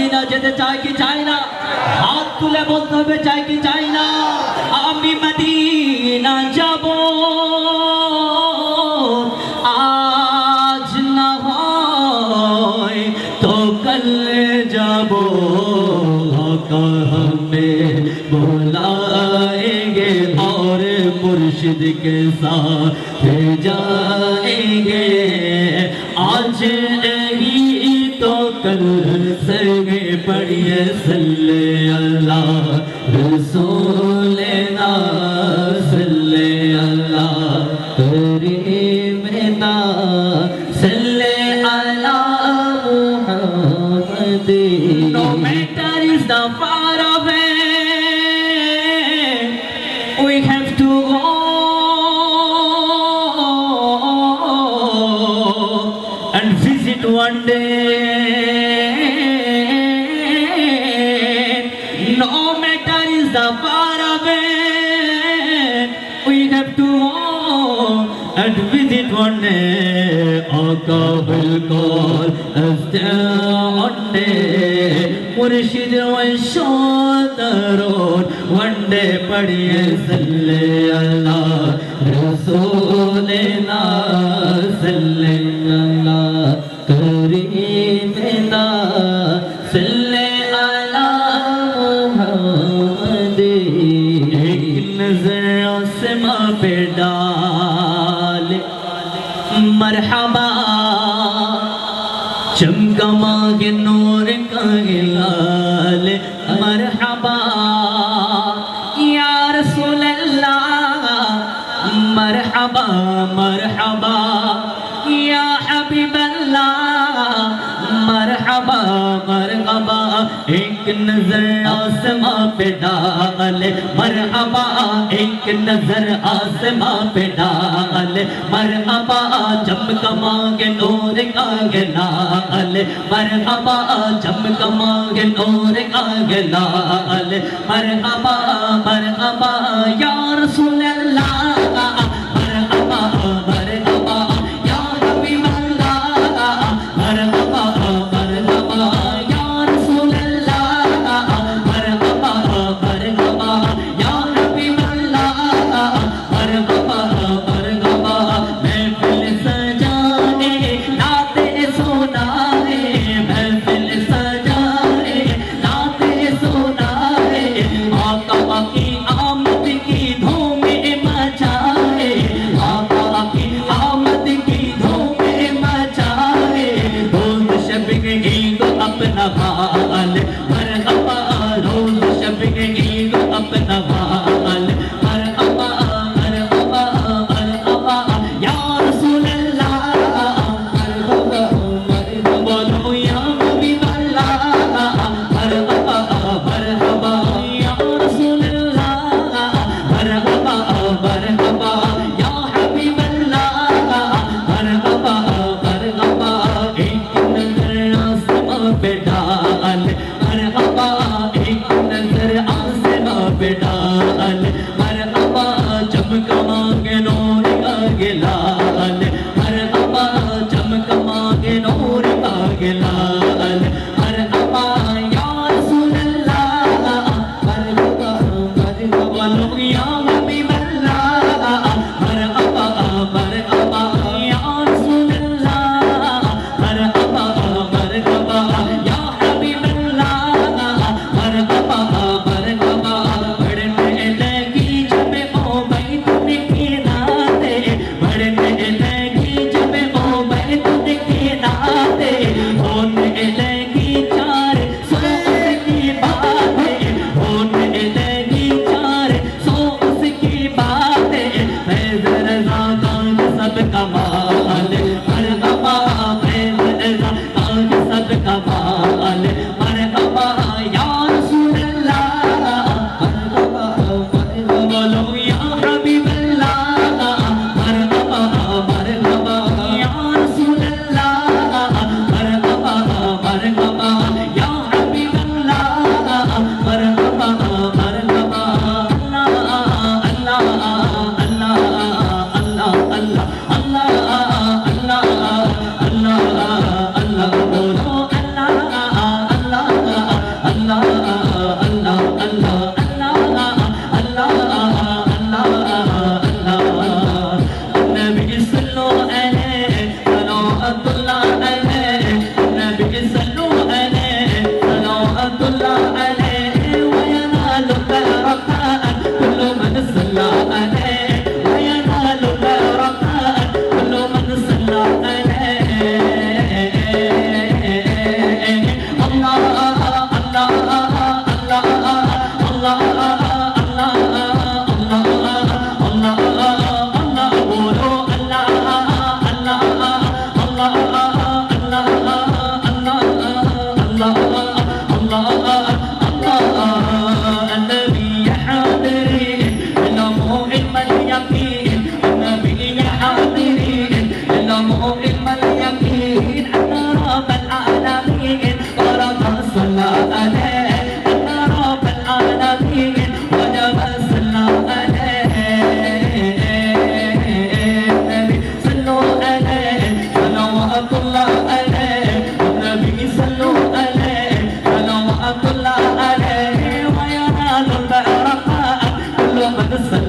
Medina যেতে চাই কি চাই না? হাত তুলে বলতে হবে চাই কি চাই না? আমি মদিনা যাব, আজ না হয় তো কল যাব। आका हमें बुलाएंगे और मुर्शिद के साथ जाएंगे। आज नहीं तो कल संगे पढ़िए सल्ले अल्लाह रसूल ना सल्ले अल्लाह करीम ना सल्ले अला Muhammad. No matter is the far away, we have to go and visit one day. No matter is the far away, we have to go and visit one day. Aqa will call us down one day. Murshid will show the road one day. Padhiye salle Allah Rasool na salle Allah kareem na salle ala Muhammad। एक नजर आसमां पे डाल मरहबा, चमका मांगे नूर का हिलाल मरहबा या रसूल अल्लाह। मरहबा मरहबा या हबीब अल्लाह। मरहबा मरहबा एक नजर आसमां पे डाल मरहबा, एक नजर आसमां पे डाल मरहबा, चमका मांगे नूर का हिलाल मरहबा, चमका मांगे नूर का हिलाल मरहबा मरहबा या रसूल अल्लाह। मरहबा मरहबा या हबीब अल्लाह। मरहबा मरहबा या रसूल अल्लाह। मरहबा मरहबा या हबीब अल्लाह। मरहबा मरहबा महफिल सजाए नाते सुनाए, महफिल सजाए नाते सुनाए। आका की आमद की धूम मचाए, आका की आमद की धूम मचाए। रोज शब ईद अपना हाल मरहबा, रोज शब ईद अपना हाल मरहबा मरहबा मरहबा या रसूल अल्लाह। मरहबा मरहबा बोलो या हबीब अल्लाह। मरहबा मरहबा या रसूल अल्लाह। मरहबा मरहबा या हबीब अल्लाह। मरहबा मरहबा एक नजर आसमां पे डाल मरहबा, एक नजर आसमां पे डाल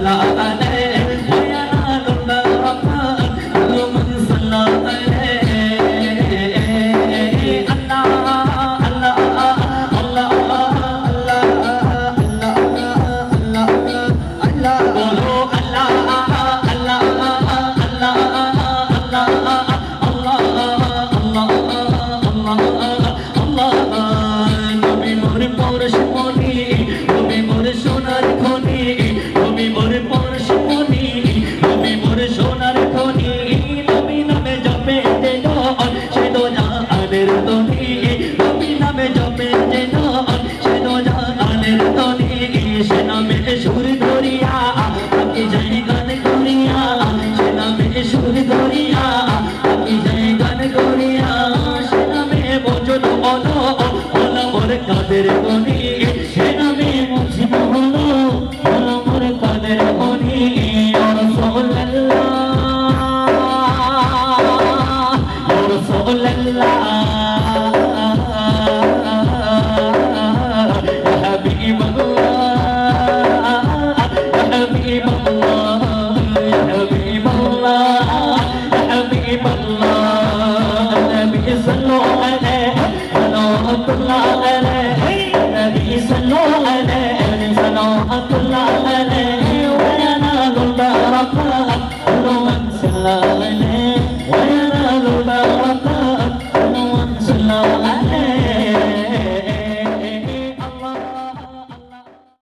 Allah